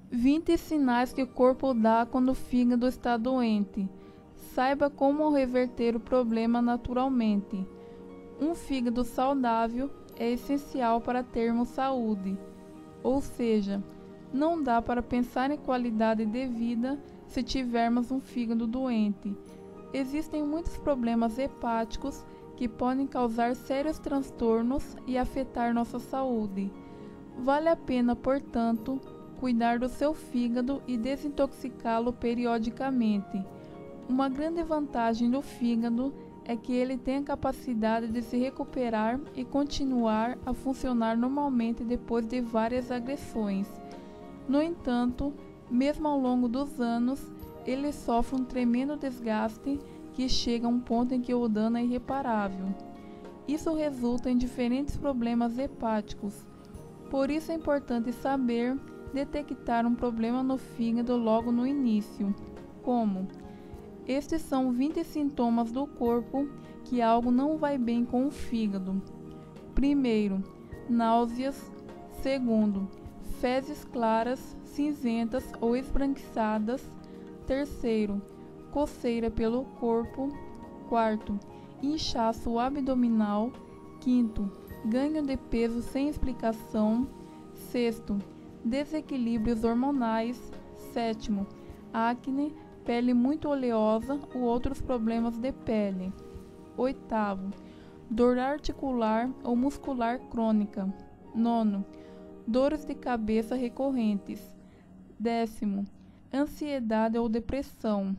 20 sinais que o corpo dá quando o fígado está doente. Saiba como reverter o problema naturalmente. Um fígado saudável é essencial para termos saúde. Ou seja, não dá para pensar em qualidade de vida se tivermos um fígado doente. Existem muitos problemas hepáticos que podem causar sérios transtornos e afetar nossa saúde. Vale a pena, portanto, cuidar do seu fígado e desintoxicá-lo periodicamente. Uma grande vantagem do fígado é que ele tem a capacidade de se recuperar e continuar a funcionar normalmente depois de várias agressões. No entanto, mesmo ao longo dos anos, ele sofre um tremendo desgaste que chega a um ponto em que o dano é irreparável. Isso resulta em diferentes problemas hepáticos. Por isso é importante saber detectar um problema no fígado logo no início. Como? Estes são 20 sintomas do corpo que algo não vai bem com o fígado. Primeiro, náuseas. Segundo, fezes claras, cinzentas ou esbranquiçadas. Terceiro, coceira pelo corpo. Quarto, inchaço abdominal. Quinto, ganho de peso sem explicação. Sexto, desequilíbrios hormonais. Sétimo, acne, pele muito oleosa ou outros problemas de pele. Oitavo, dor articular ou muscular crônica. Nono, dores de cabeça recorrentes. Décimo, ansiedade ou depressão.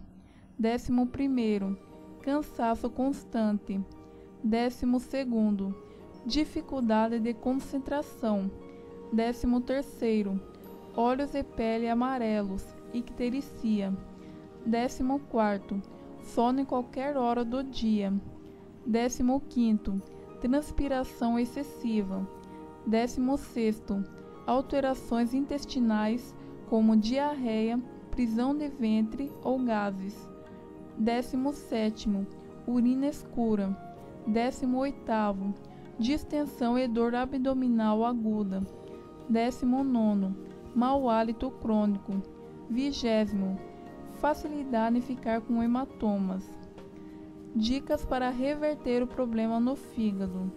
11º, cansaço constante. 12º, dificuldade de concentração. 13º, olhos e pele amarelos, icterícia. 14º, sono em qualquer hora do dia. 15º, transpiração excessiva. 16º, alterações intestinais como diarreia, prisão de ventre ou gases. 17º, urina escura. 18º, distensão e dor abdominal aguda. 19º, mau hálito crônico. 20º, facilidade em ficar com hematomas. Dicas para reverter o problema no fígado.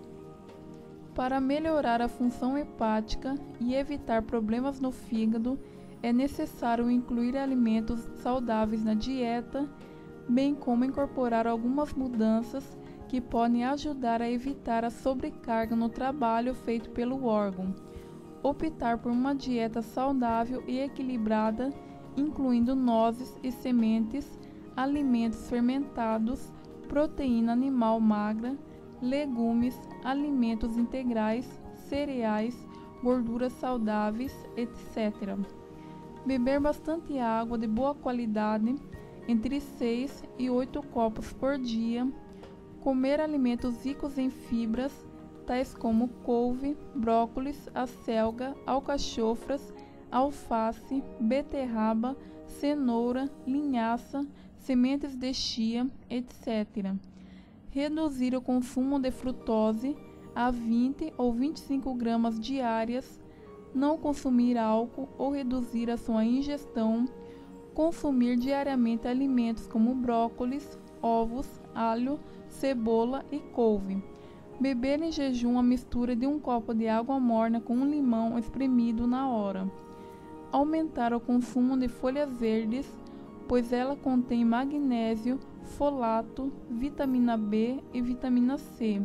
Para melhorar a função hepática e evitar problemas no fígado, é necessário incluir alimentos saudáveis na dieta, bem como incorporar algumas mudanças que podem ajudar a evitar a sobrecarga no trabalho feito pelo órgão. Optar por uma dieta saudável e equilibrada, incluindo nozes e sementes, alimentos fermentados, proteína animal magra, legumes, alimentos integrais, cereais, gorduras saudáveis, etc. Beber bastante água de boa qualidade, entre 6 e 8 copos por dia. Comer alimentos ricos em fibras, tais como couve, brócolis, acelga, alcachofras, alface, beterraba, cenoura, linhaça, sementes de chia, etc. Reduzir o consumo de frutose a 20 ou 25 gramas diárias, não consumir álcool ou reduzir a sua ingestão, consumir diariamente alimentos como brócolis, ovos, alho, cebola e couve. Beber em jejum a mistura de um copo de água morna com um limão espremido na hora. Aumentar o consumo de folhas verdes, pois ela contém magnésio, folato, vitamina B e vitamina C.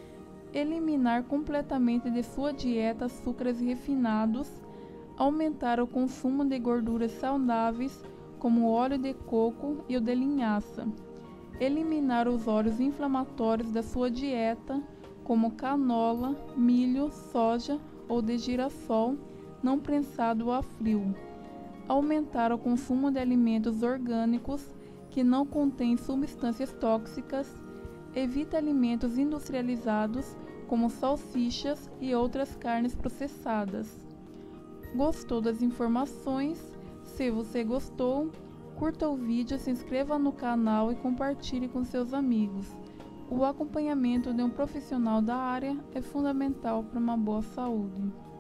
Eliminar completamente de sua dieta açúcares refinados. Aumentar o consumo de gorduras saudáveis, como o óleo de coco e o de linhaça. Eliminar os óleos inflamatórios da sua dieta, como canola, milho, soja ou de girassol, não prensado a frio. Aumentar o consumo de alimentos orgânicos que não contêm substâncias tóxicas. Evite alimentos industrializados, como salsichas e outras carnes processadas. Gostou das informações? Se você gostou, curta o vídeo, se inscreva no canal e compartilhe com seus amigos. O acompanhamento de um profissional da área é fundamental para uma boa saúde.